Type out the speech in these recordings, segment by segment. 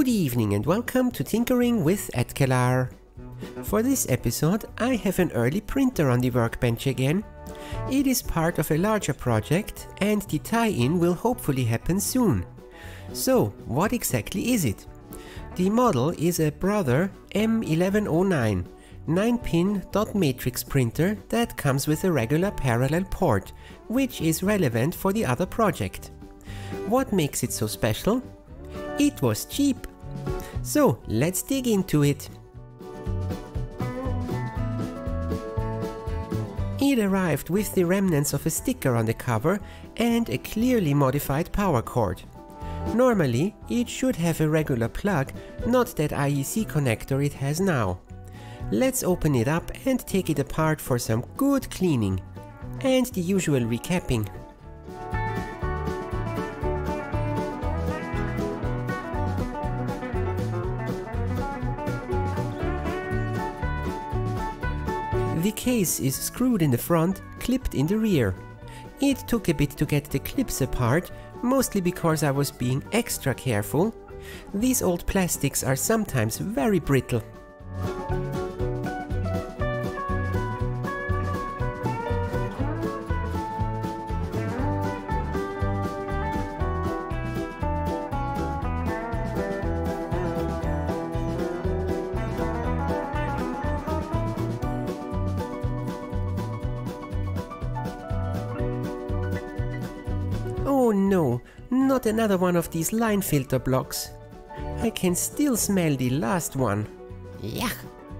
Good evening and welcome to Tinkering with Edkelar. For this episode I have an early printer on the workbench again. It is part of a larger project and the tie-in will hopefully happen soon. So what exactly is it? The model is a Brother M-1109 9-pin dot matrix printer that comes with a regular parallel port, which is relevant for the other project. What makes it so special? It was cheap! So let's dig into it. It arrived with the remnants of a sticker on the cover and a clearly modified power cord. Normally it should have a regular plug, not that IEC connector it has now. Let's open it up and take it apart for some good cleaning. And the usual recapping. The case is screwed in the front, clipped in the rear. It took a bit to get the clips apart, mostly because I was being extra careful. These old plastics are sometimes very brittle. Oh no, not another one of these line filter blocks. I can still smell the last one. Yuck!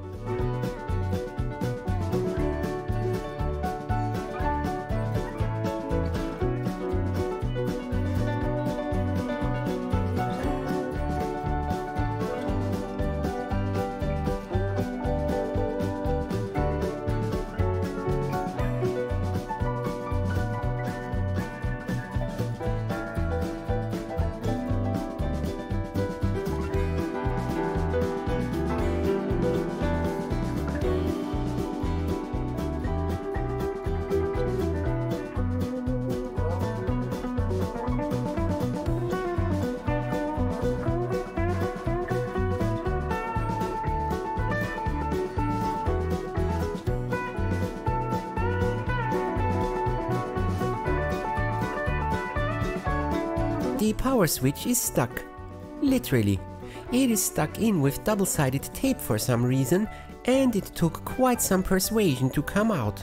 The power switch is stuck. Literally. It is stuck in with double-sided tape for some reason, and it took quite some persuasion to come out.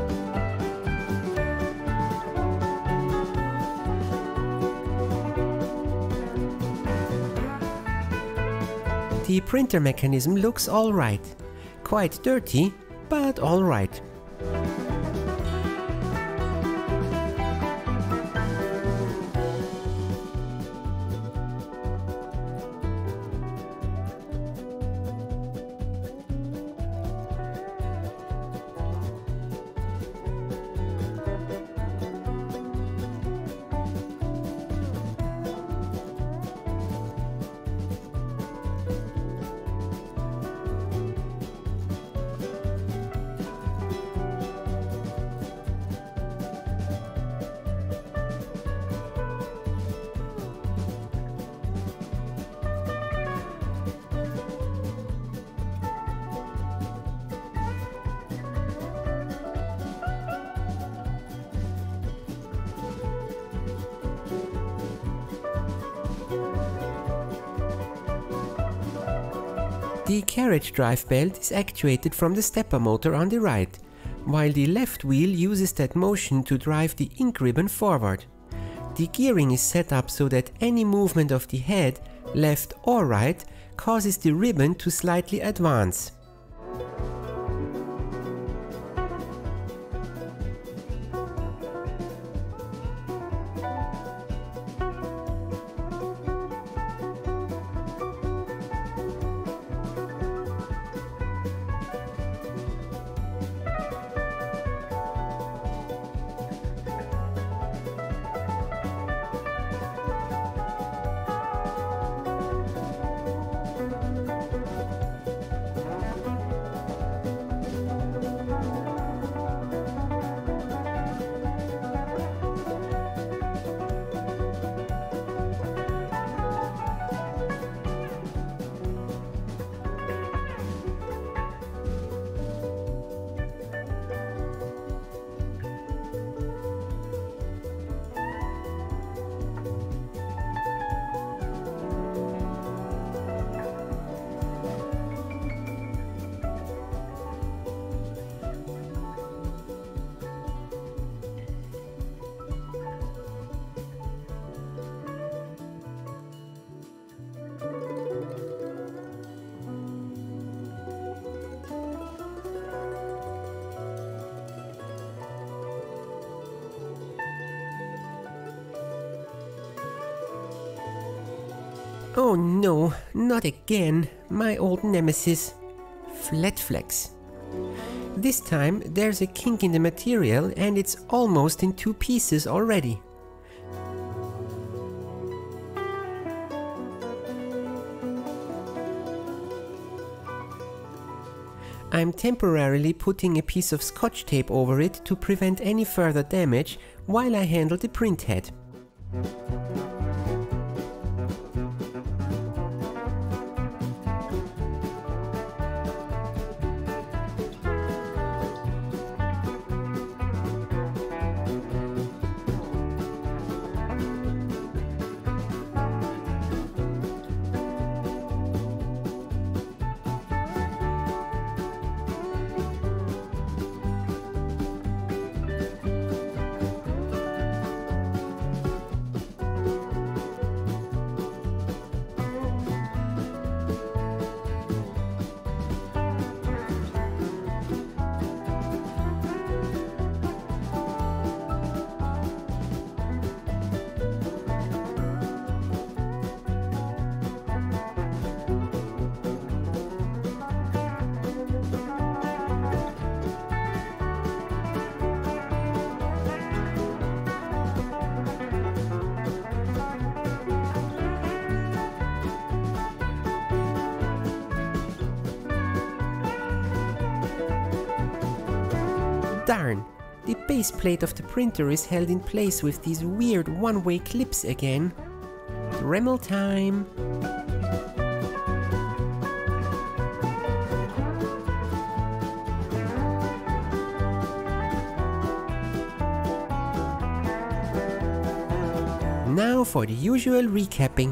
The printer mechanism looks alright. Quite dirty, but alright. The carriage drive belt is actuated from the stepper motor on the right, while the left wheel uses that motion to drive the ink ribbon forward. The gearing is set up so that any movement of the head, left or right, causes the ribbon to slightly advance. Oh no, not again, my old nemesis, flatflex. This time there's a kink in the material and it's almost in 2 pieces already. I'm temporarily putting a piece of scotch tape over it to prevent any further damage while I handle the print head. Darn! The base plate of the printer is held in place with these weird one-way clips again. Dremel time! Now for the usual recapping.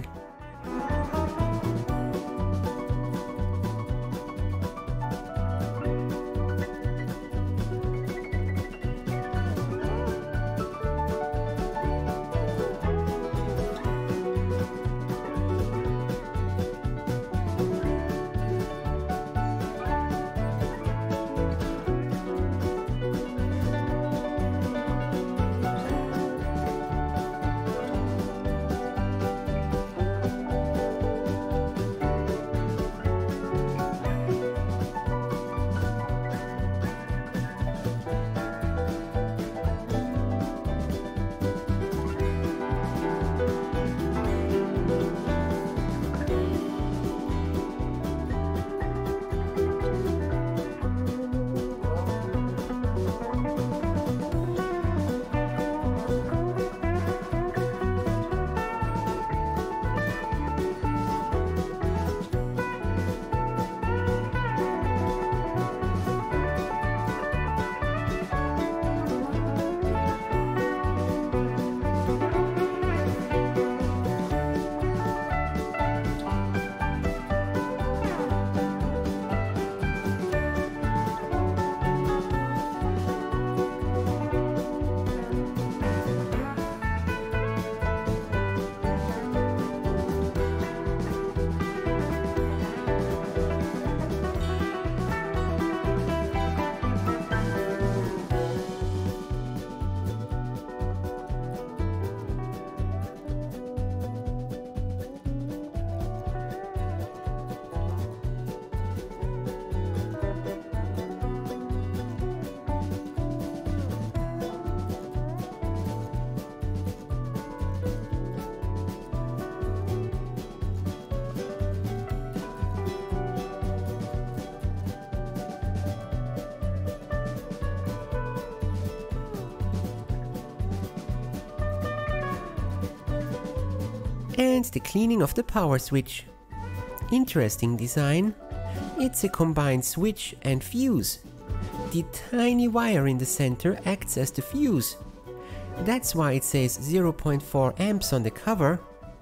And the cleaning of the power switch. Interesting design. It's a combined switch and fuse. The tiny wire in the center acts as the fuse. That's why it says 0.4 amps on the cover.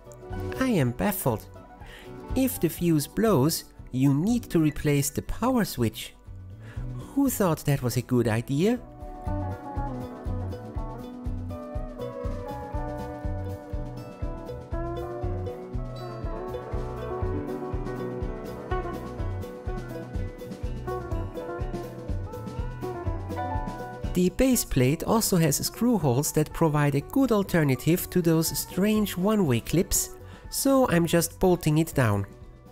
I am baffled. If the fuse blows, you need to replace the power switch. Who thought that was a good idea? The base plate also has screw holes that provide a good alternative to those strange one-way clips, so I'm just bolting it down.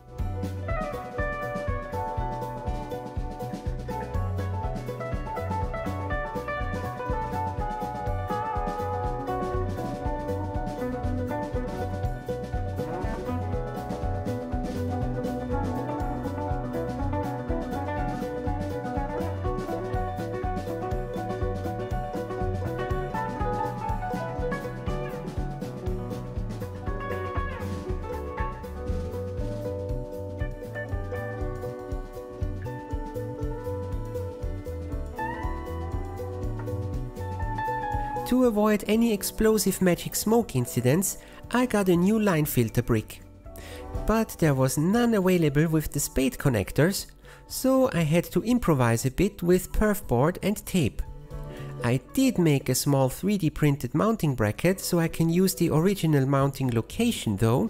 To avoid any explosive magic smoke incidents, I got a new line filter brick. But there was none available with the spade connectors, so I had to improvise a bit with perf board and tape. I did make a small 3D printed mounting bracket so I can use the original mounting location though.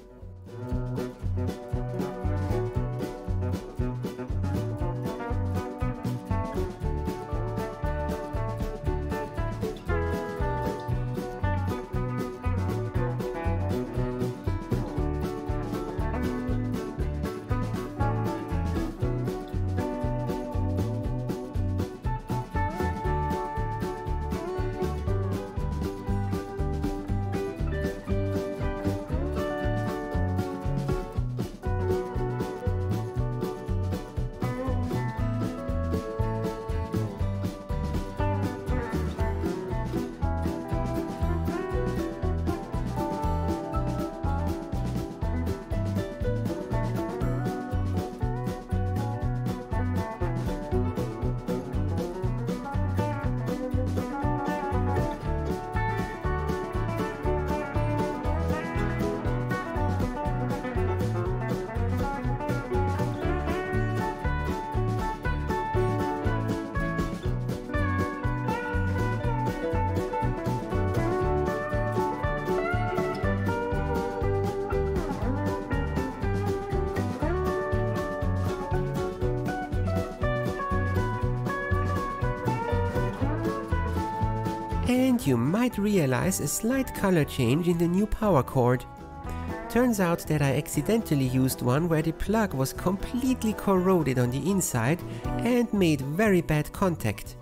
And you might realize a slight color change in the new power cord. Turns out that I accidentally used one where the plug was completely corroded on the inside and made very bad contact.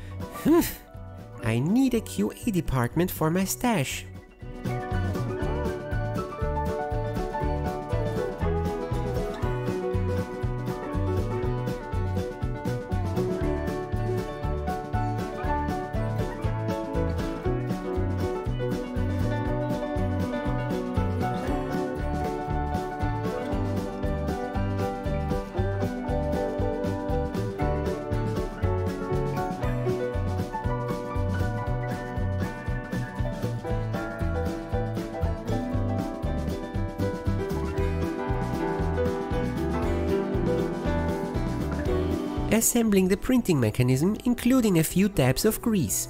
I need a QA department for my stash. Assembling the printing mechanism, including a few dabs of grease.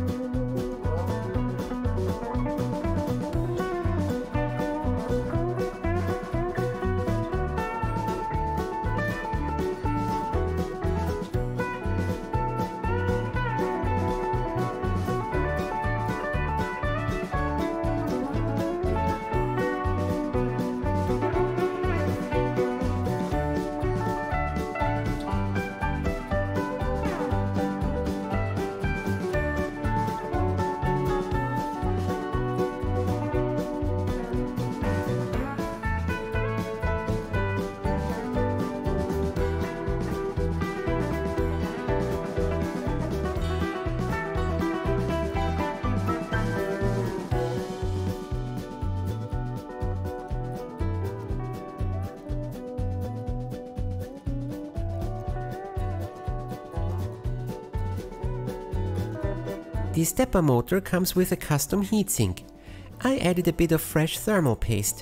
The stepper motor comes with a custom heatsink. I added a bit of fresh thermal paste.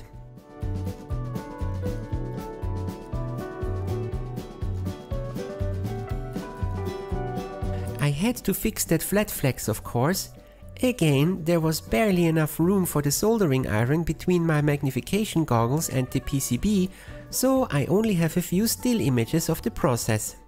I had to fix that flatflex, of course. Again, there was barely enough room for the soldering iron between my magnification goggles and the PCB, so I only have a few still images of the process.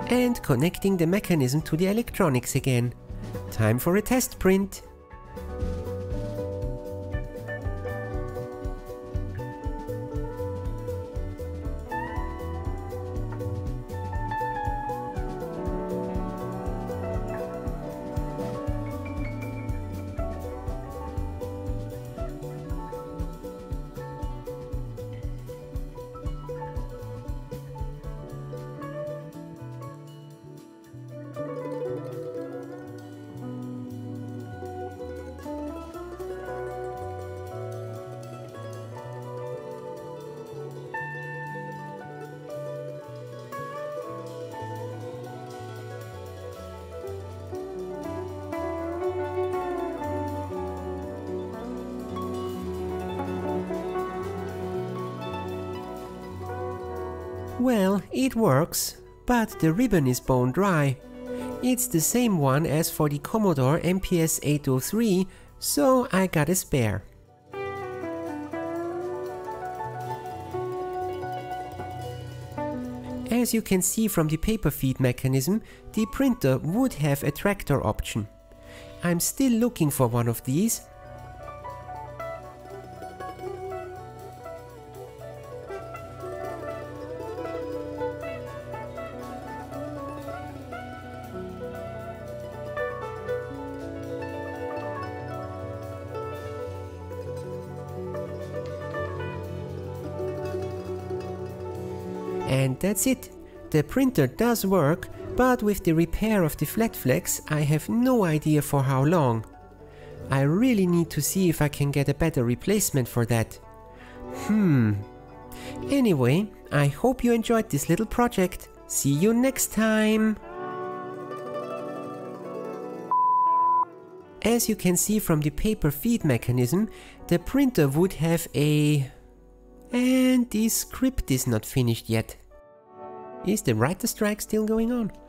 and connecting the mechanism to the electronics again. Time for a test print. Well, it works, but the ribbon is bone dry. It's the same one as for the Commodore MPS 803, so I got a spare. As you can see from the paper feed mechanism, the printer would have a tractor option. I'm still looking for one of these. And that's it. The printer does work, but with the repair of the flatflex, I have no idea for how long. I really need to see if I can get a better replacement for that. Anyway, I hope you enjoyed this little project. See you next time! As you can see from the paper feed mechanism, the printer would have a... And the script is not finished yet. Is the writer strike still going on?